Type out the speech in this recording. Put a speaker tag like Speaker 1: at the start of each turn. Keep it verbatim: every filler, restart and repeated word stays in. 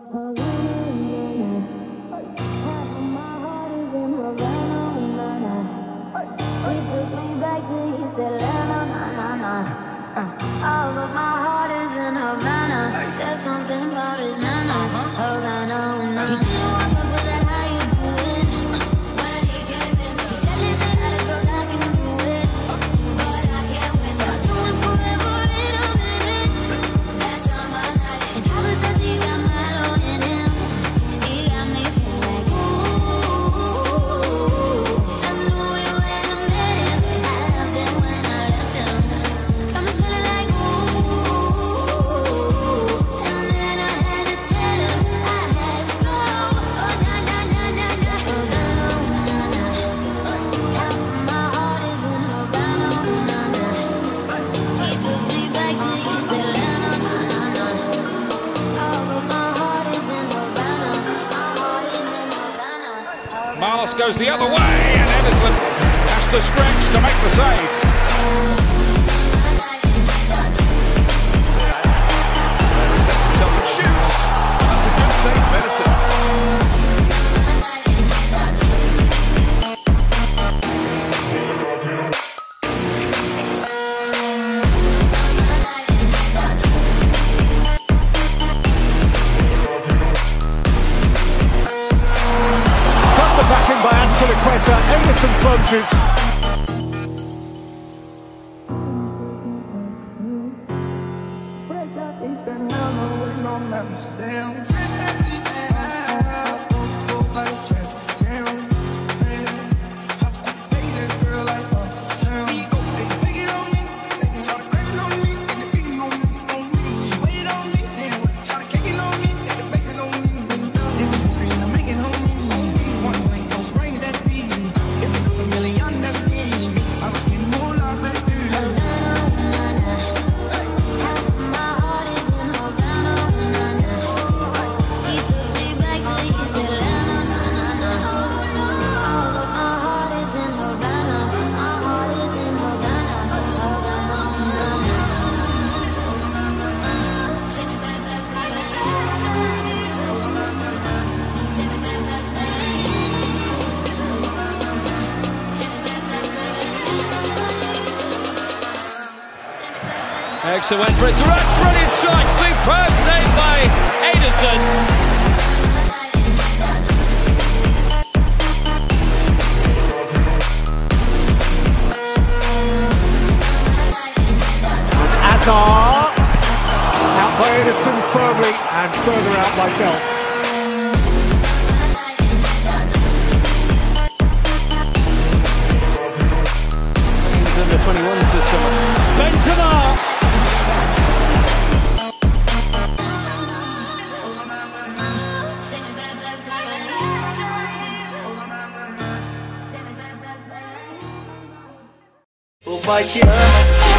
Speaker 1: All of my heart is in Havana. There's something about his manners. Havana, nah. He didn't want to put that how you do it. When he came in, he said there's a lot of girls I can do it, but I can't with her. Do him forever in a minute. That's all my night. And Tyler says he got Milo in him. He got me feeling like ooh. I knew it when I met him. I loved him when I left him. Got me feeling like
Speaker 2: Marlos goes the other way, and Ederson has to stretch to make the save. Sets himself and shoots. That's a good save, Ederson.
Speaker 3: Backing by Azpilicueta, Ederson plunges.
Speaker 4: Eriksen went for it, direct, brilliant strike, superb save by Ederson.
Speaker 3: Azar, out by Ederson firmly, and further out by Delph.
Speaker 4: He's under twenty-ones this summer. Benzema!
Speaker 1: Vai te amo.